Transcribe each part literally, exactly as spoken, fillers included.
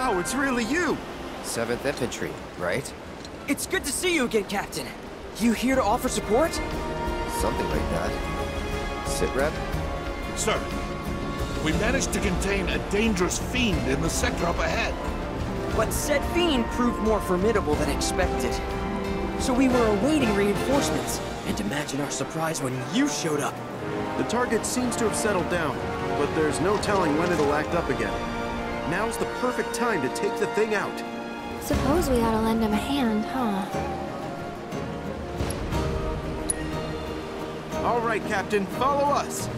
Wow, it's really you! Seventh Infantry, right? It's good to see you again, Captain. You here to offer support? Something like that. Sit rep? Sir, we managed to contain a dangerous fiend in the sector up ahead. But said fiend proved more formidable than expected. So we were awaiting reinforcements, and imagine our surprise when you showed up. The target seems to have settled down, but there's no telling when it'll act up again. Now's the perfect time to take the thing out. Suppose we ought to lend him a hand, huh? All right, Captain, follow us.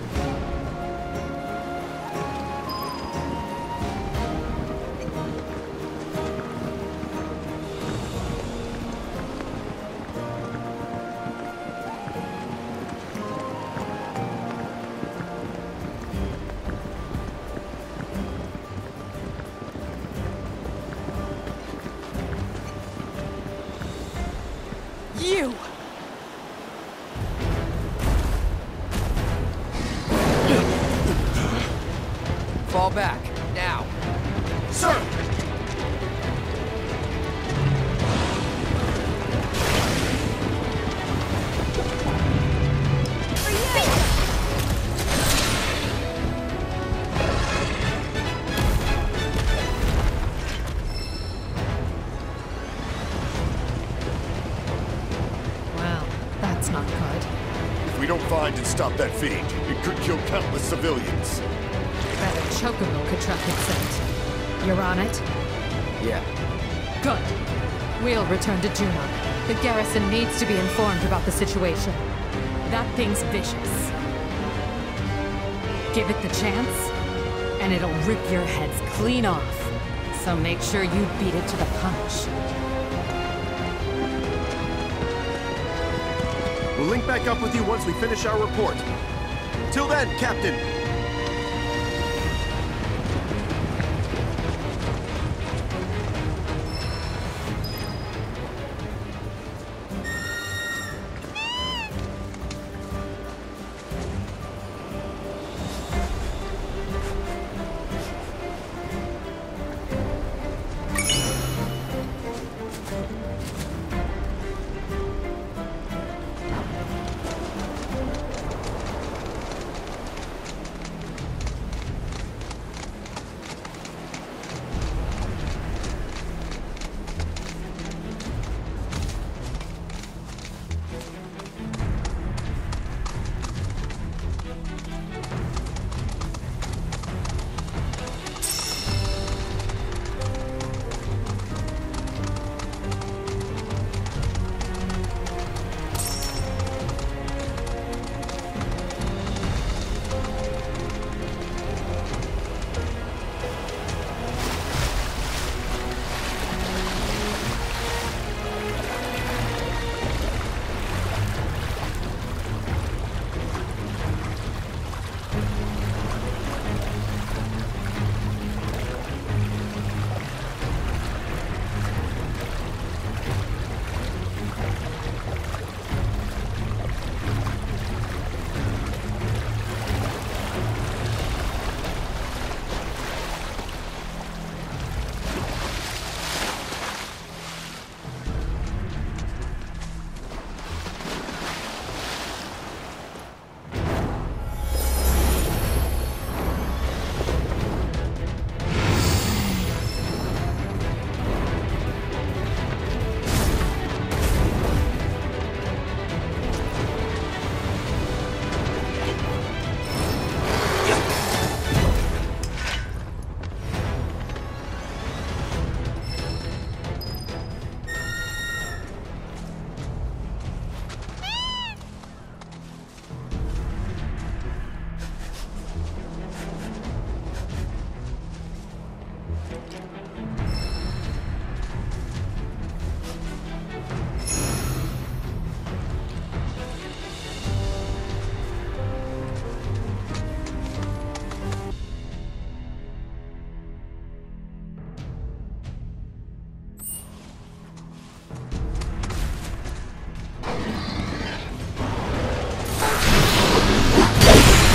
You! Fall back, now! Sir! That's not good. If we don't find and stop that fiend, it could kill countless civilians. That a chocobo could track its scent. You're on it? Yeah. Good. We'll return to Junon. The garrison needs to be informed about the situation. That thing's vicious. Give it the chance, and it'll rip your heads clean off. So make sure you beat it to the punch. We'll link back up with you once we finish our report. Till then, Captain!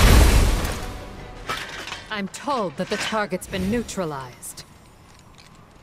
I'm told that the target's been neutralized.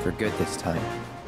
for good this time.